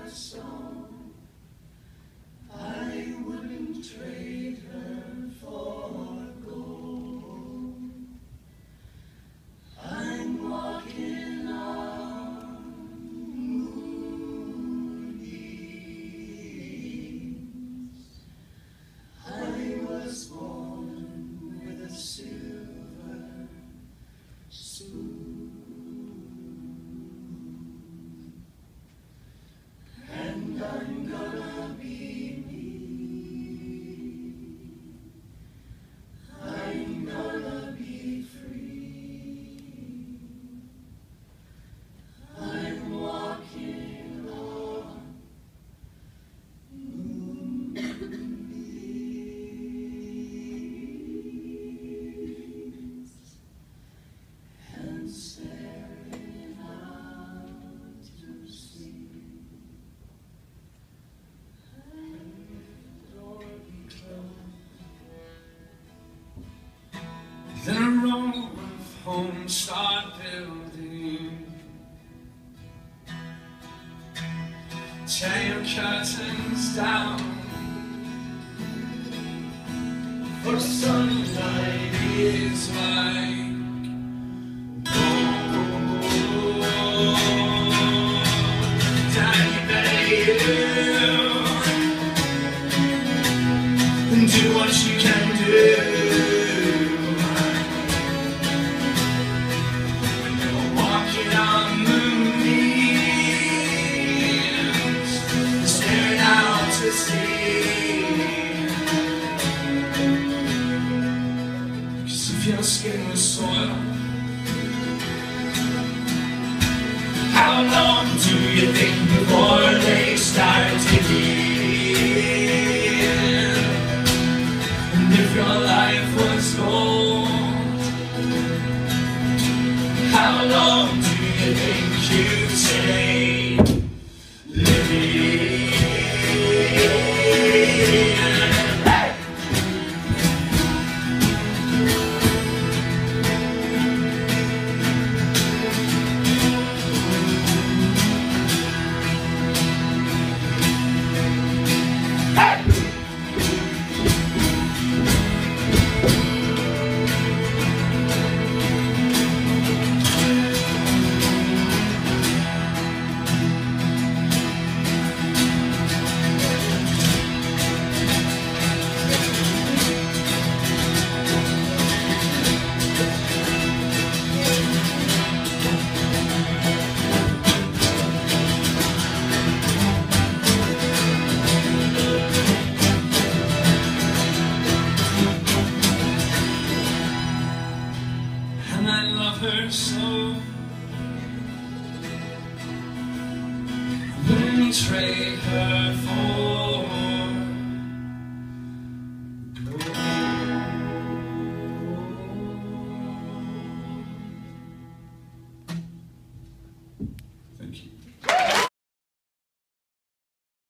song. I wouldn't trade her for gold. I'm walking on moonbeams. I was born with a silver spoon, and I'm gonna be me. I'm gonna be free. I'm walking on moonbeams and staring out to sea. Then a row of homes start building. Tear your curtains down, for sunlight is like gold. Daddy, babe, do what you can do. Walking on moonbeams, staring out to sea. 'Cause if your skin was soil, how long do you think before they start to heal? And if your life was gold, how long do you think you'd stay living? Hey! Hey! And I love her so, I wouldn't trade her for